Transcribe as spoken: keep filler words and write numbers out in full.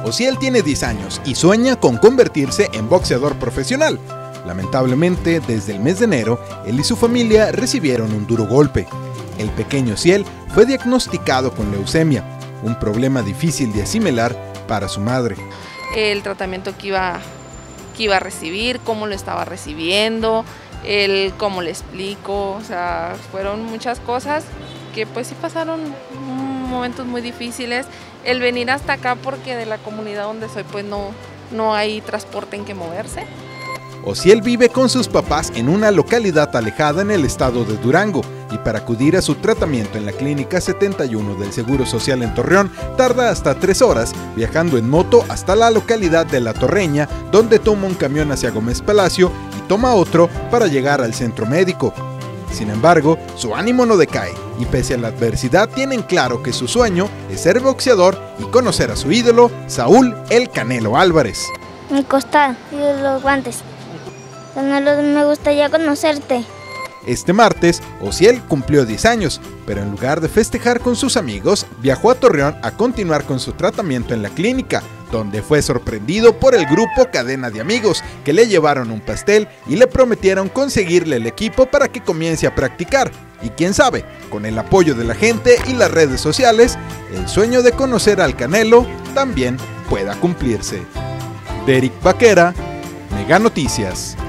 Osiel tiene diez años y sueña con convertirse en boxeador profesional. Lamentablemente, desde el mes de enero, él y su familia recibieron un duro golpe. El pequeño Osiel fue diagnosticado con leucemia, un problema difícil de asimilar para su madre. El tratamiento que iba, que iba a recibir, cómo lo estaba recibiendo, el cómo le explico, o sea, fueron muchas cosas que pues sí pasaron momentos muy difíciles. El venir hasta acá porque de la comunidad donde soy pues no, no hay transporte en que moverse. Osiel vive con sus papás en una localidad alejada en el estado de Durango y para acudir a su tratamiento en la Clínica setenta y uno del Seguro Social en Torreón tarda hasta tres horas viajando en moto hasta la localidad de La Torreña, donde toma un camión hacia Gómez Palacio y toma otro para llegar al centro médico. Sin embargo, su ánimo no decae y pese a la adversidad tienen claro que su sueño es ser boxeador y conocer a su ídolo, Saúl El Canelo Álvarez. Mi costado y los guantes. Canelo, me gustaría conocerte. Este martes, Osiel cumplió diez años, pero en lugar de festejar con sus amigos, viajó a Torreón a continuar con su tratamiento en la clínica, donde fue sorprendido por el grupo Cadena de Amigos, que le llevaron un pastel y le prometieron conseguirle el equipo para que comience a practicar. Y quién sabe, con el apoyo de la gente y las redes sociales, el sueño de conocer al Canelo también pueda cumplirse. Derek Vaquera, Mega Noticias.